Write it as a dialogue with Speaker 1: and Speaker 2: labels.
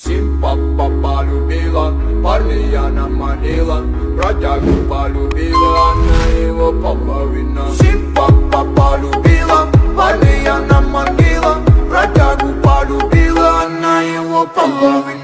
Speaker 1: Симпапа полюбила, парня она манила, бродягу полюбила, она его половина. Симпапа полюбила, парня она манила, бродягу полюбила, она его половина.